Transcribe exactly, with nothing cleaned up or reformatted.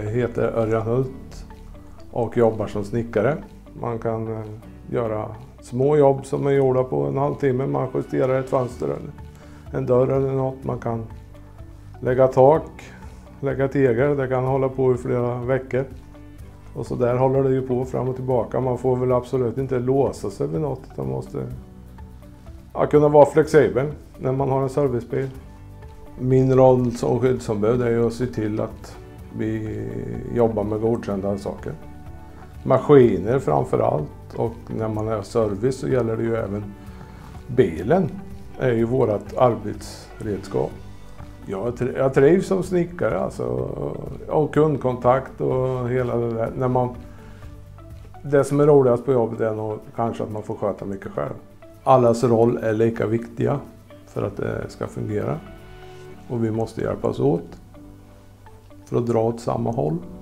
heter Örjan Hult och jobbar som snickare. Man kan eh, göra små jobb som är gjorda på en halvtimme. Man justerar ett fönster eller en dörr eller något. Man kan lägga tak, lägga tegel. Det kan hålla på i flera veckor. Och så där håller det ju på fram och tillbaka. Man får väl absolut inte låsa sig vid något. Man måste ja, kunna vara flexibel när man har en servicebil. Min roll som skyddsombud är ju att se till att vi jobbar med godkända saker. Maskiner framför allt, och när man är service så gäller det ju även bilen. Är ju vårt arbetsredskap. Jag, jag trivs som snickare alltså, och kundkontakt och hela det där. När man, det som är roligast på jobbet är nog kanske att man får sköta mycket själv. Allas roll är lika viktiga för att det ska fungera. Och vi måste hjälpas åt för att dra åt samma håll.